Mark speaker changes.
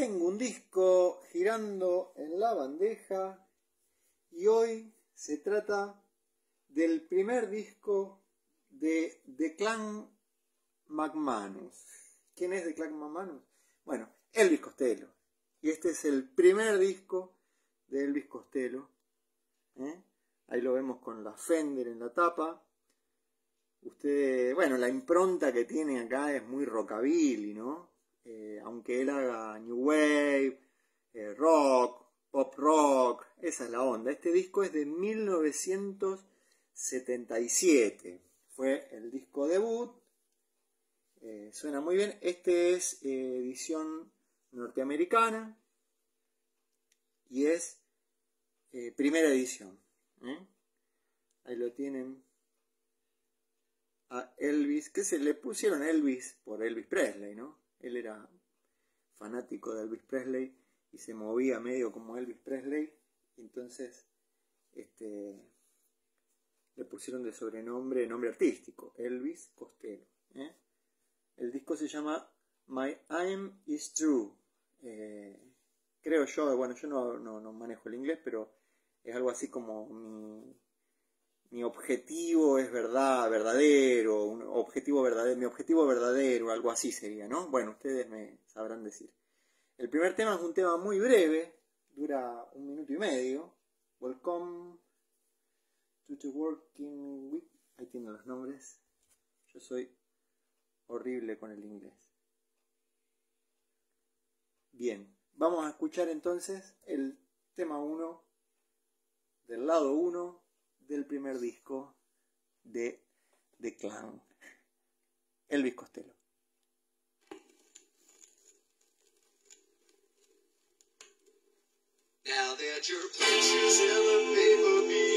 Speaker 1: Tengo un disco girando en la bandeja y hoy se trata del primer disco de The Clan McManus. ¿Quién es The Clan McManus? Bueno, Elvis Costello. Y este es el primer disco de Elvis Costello. Ahí lo vemos con la Fender en la tapa. Bueno, la impronta que tiene acá es muy rockabilly, ¿no? Aunque él haga new wave, rock, pop rock, esa es la onda. Este disco es de 1977, fue el disco debut, suena muy bien. Este es edición norteamericana y es primera edición. Ahí lo tienen a Elvis, que se le pusieron Elvis por Elvis Presley, ¿no? Él era fanático de Elvis Presley y se movía medio como Elvis Presley, entonces le pusieron de sobrenombre, nombre artístico, Elvis Costello. El disco se llama My Aim Is True. Creo yo, bueno, yo no manejo el inglés, pero es algo así como mi objetivo es verdadero, mi objetivo verdadero, algo así sería, ¿no? Bueno, ustedes me sabrán decir. El primer tema es un tema muy breve, dura 1 minuto y medio. Welcome to the Working Week. Ahí tienen los nombres. Yo soy horrible con el inglés. Bien, vamos a escuchar entonces el tema 1 del lado 1 del primer disco de The Clan, Elvis Costello.
Speaker 2: Now that your picture's in the paper,